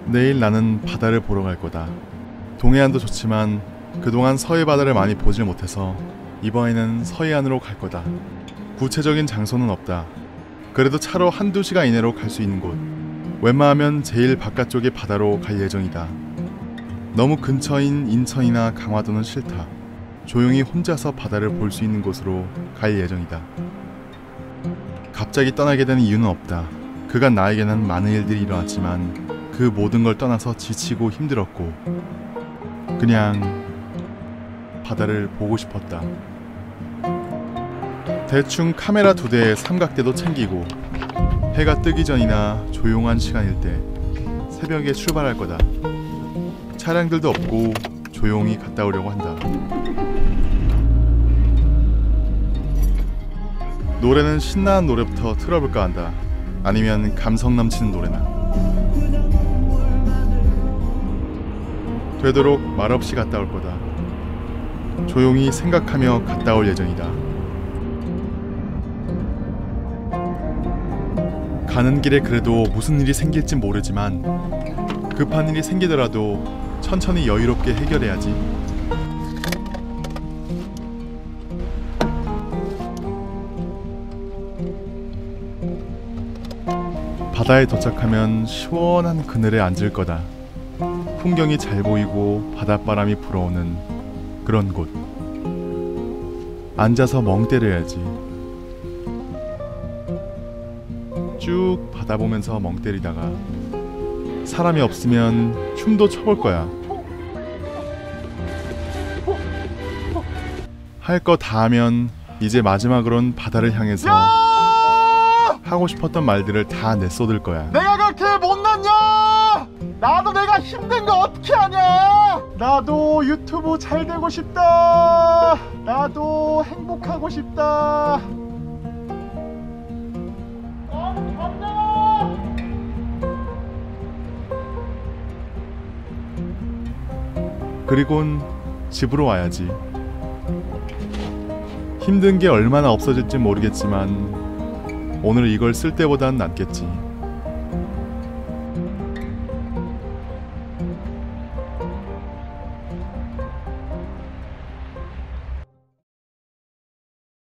내일 나는 바다를 보러 갈 거다. 동해안도 좋지만 그동안 서해 바다를 많이 보질 못해서 이번에는 서해안으로 갈 거다. 구체적인 장소는 없다. 그래도 차로 1~2시간 이내로 갈 수 있는 곳. 웬만하면 제일 바깥쪽의 바다로 갈 예정이다. 너무 근처인 인천이나 강화도는 싫다. 조용히 혼자서 바다를 볼 수 있는 곳으로 갈 예정이다. 갑자기 떠나게 된 이유는 없다. 그간 나에게는 많은 일들이 일어났지만 그 모든 걸 떠나서 지치고 힘들었고 그냥 바다를 보고 싶었다. 대충 카메라 2대에 삼각대도 챙기고 해가 뜨기 전이나 조용한 시간일 때 새벽에 출발할 거다. 차량들도 없고 조용히 갔다 오려고 한다. 노래는 신나는 노래부터 틀어볼까 한다. 아니면 감성 넘치는 노래나. 되도록 말없이 갔다 올 거다. 조용히 생각하며 갔다 올 예정이다. 가는 길에 그래도 무슨 일이 생길진 모르지만 급한 일이 생기더라도 천천히 여유롭게 해결해야지. 바다에 도착하면 시원한 그늘에 앉을 거다. 풍경이 잘 보이고 바닷바람이 불어오는 그런 곳. 앉아서 멍 때려야지. 쭉 바다 보면서 멍 때리다가 사람이 없으면 춤도 춰볼 거야. 할 거 다 하면 이제 마지막으론 바다를 향해서 하고 싶었던 말들을 다 내쏟을 거야. 내가 그렇게 못났냐? 나도 내가 힘든 거 어떻게 하냐? 나도 유튜브 잘 되고 싶다. 나도 행복하고 싶다. 나도 간다. 그리곤 집으로 와야지. 힘든 게 얼마나 없어질지 모르겠지만 오늘 이걸 쓸 때보단 낫겠지.